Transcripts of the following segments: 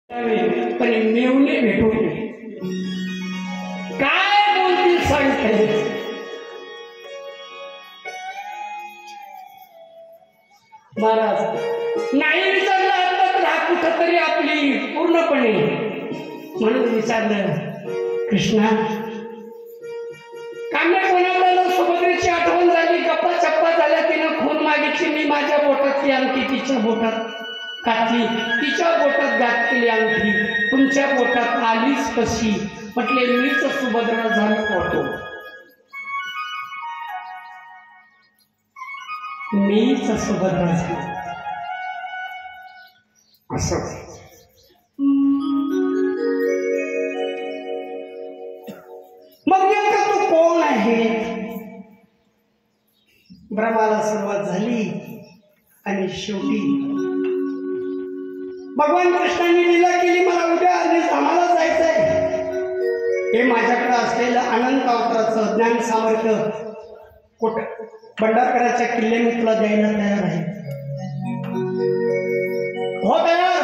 पण मेवणे भेटू नये. काय बोलतील सांगते. महाराज नाही विचारलं आता तर हा कुठंतरी आपली पूर्णपणे. म्हणून विचारलं, कृष्णा काम्या कोणाला सुभद्रेची आठवण झाली, गप्पा चप्पा झाल्या, तिनं खून मागितली, मी माझ्या बोटातली अंगठी तिच्या बोटात घातली, तिच्या बोटात घातलेली अंगठी तुमच्या बोटात आलीच कशी. म्हटले मीच सुभद्रा झालो होतो, मीच सुभद्रा झालो असं. मग नेमका तू कोण आहे. ब्रह्माला सुरुवात झाली आणि शेवटी भगवान कृष्णांनी लीला केली. मला उद्या आम्हाला जायचंय. हे माझ्याकडे असलेलं अनंत अवताराचं ज्ञान सामर्थ्य कुठं भंडारकराच्या किल्ले मी तुला द्यायला तयार आहे. हो तयार.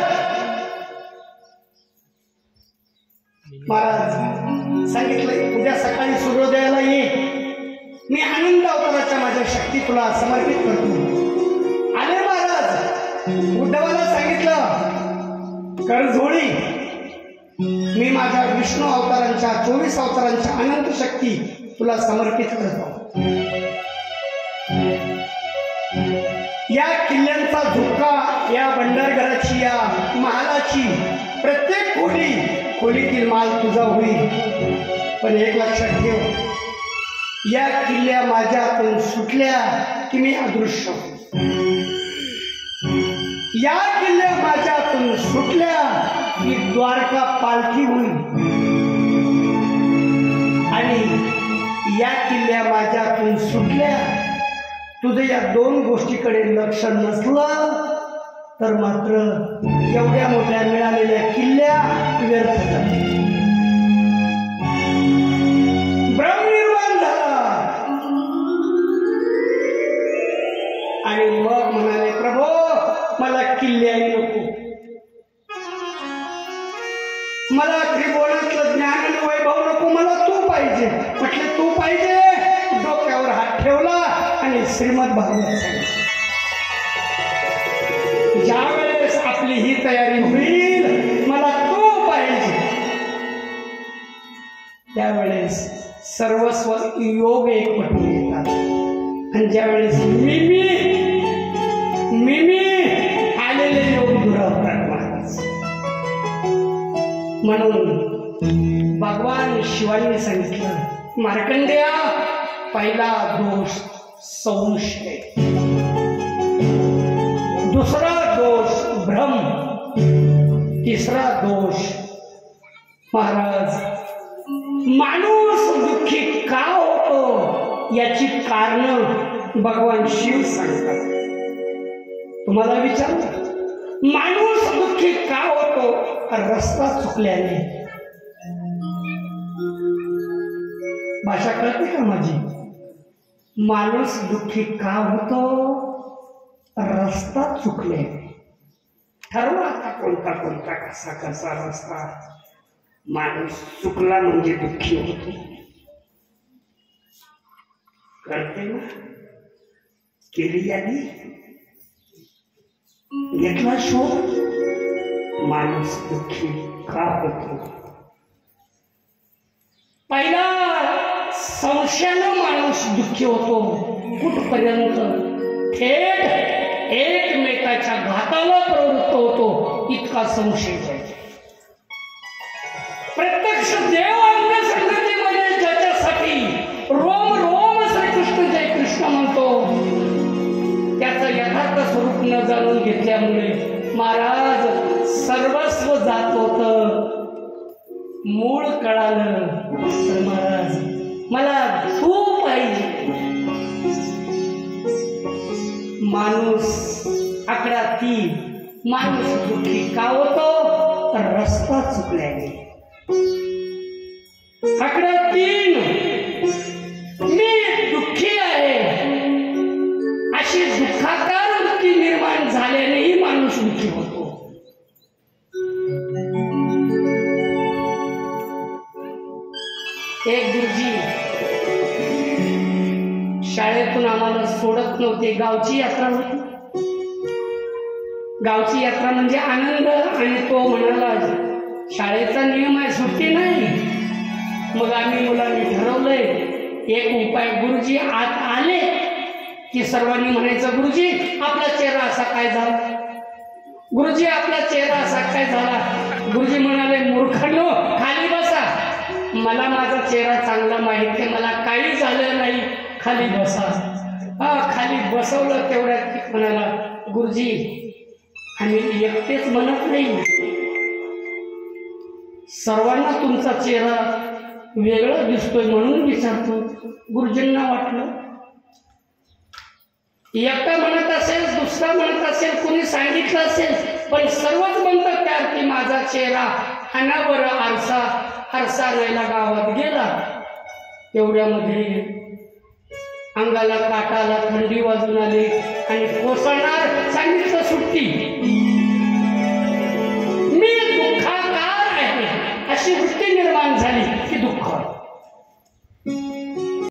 महाराज सांगितलंय उद्या सकाळी सूर्योदयाला ये. मी अनंत अवताराच्या माझ्या शक्ती तुला समर्पित करतो. आले महाराज. उद्धवाला सांगितलं करझोळी मी माझ्या विष्णू अवतारांच्या 24 अवतारांच्या अनंत शक्ती तुला समर्पित करतो. या किल्ल्यांचा धोका, या भंडारघराची, या महालाची प्रत्येक खोलीतील माल तुझा होईल. पण एक लक्षात ठेव, या किल्ल्या माझ्यातून सुटल्या की मी अदृश्य. या किल्ल्या माझ्यातून सुटल्या की द्वारका पालखी होईल. आणि या किल्ल्या माझ्यातून सुटल्या, तुझं या दोन गोष्टीकडे लक्ष नसलं तर मात्र एवढ्या मोठ्या मिळालेल्या किल्ल्या व्यर्थ जातील. ब्रह्मनिर्वाण झाला. आणि मग म्हणाले प्रभो मला किल्ल्याही नको, मला त्रिभुवनातलं ज्ञान आणि वैभव नको, मला तू पाहिजे. म्हटले तू पाहिजे. डोक्यावर हात ठेवला आणि श्रीमद भागवत सांगितलं. ज्या वेळेस आपली ही तयारी होईल मला तू पाहिजे, त्यावेळेस सर्वस्व योग एकवटून येतात. आणि ज्यावेळेस मी आलेले योग दुरावतात. म्हणून भगवान शिवांनी सांगितलं मार्कंडेया, पहिला दोष संशय, दुसरा दोष भ्रम, तिसरा दोष महाराज माणूस दुःखी का होतो याची कारण भगवान शिव सांगतात. तुम्हाला विचारलं माणूस दुःखी का होतो. रस्ता चुकल्याने. भाषा कळते का माझी. माणूस दुःखी का होतो. रस्ता चुकल्याने. ठरवा आता कोणता कोणता कसा कसा रस्ता. माणूस चुकला म्हणजे दुःखी होतो. कळते ना. केली यादी घेतला शोध. माणूस दुःखी का होतो. पहिला संशयानं माणूस दुःखी होतो. कुठपर्यंत. थेट एकमेकाच्या घाताला प्रवृत्त होतो इतका संशय जायचा. प्रत्यक्ष देव अन्य संगतीमध्ये ज्याच्यासाठी रोम रोम श्रीकृष्ण जय कृष्ण म्हणतो, त्याचं यथार्थ स्वरूप न जाणून घेतल्यामुळे महाराज सर्वस्व जात होत. मूळ कळालं तर महाराज मला तू पाहिजे. माणूस आकडा 3. माणूस दुःखी का होतो. रस्ता चुकल्याने. आकडा 3. मी दुःखी आहे अशी दुःखाकार वृत्ती निर्माण झाल्यानेही माणूस दुःखी होतो. एक गुरुजी शाळेतून आम्हाला सोडत नव्हते. गावची यात्रा होती. गावची यात्रा म्हणजे आनंद. आणि तो म्हणाला शाळेचा नियम आहे, सुट्टी नाही. मग आम्ही मुलांनी ठरवलंय एक उपाय. गुरुजी आत आले की सर्वांनी म्हणायचं गुरुजी आपला चेहरा असा काय झाला, गुरुजी आपला चेहरा असा काय झाला. गुरुजी म्हणाले मूर्खांनो खाली बसा. मला माझा चेहरा चांगला माहिती आहे, मला काही झालं नाही, खाली बसा. खाली बसवलं. तेवढ्यात म्हणाला गुरुजी आम्ही एकटेच म्हणत नाही, सर्वांना तुमचा चेहरा वेगळा दिसतोय म्हणून विचारतो. गुरुजींना वाटलं एकटा म्हणत असेल, दुसरा म्हणत असेल, कोणी सांगितलं असेल, पण सर्वच म्हणतात त्यात की माझा चेहरा अनावर आरसा आणायला गावात गेला. तेवढ्यामध्ये अंगाला काटाला थंडी वाजून आली आणि कोसळणार. सांगितलं सुट्टी.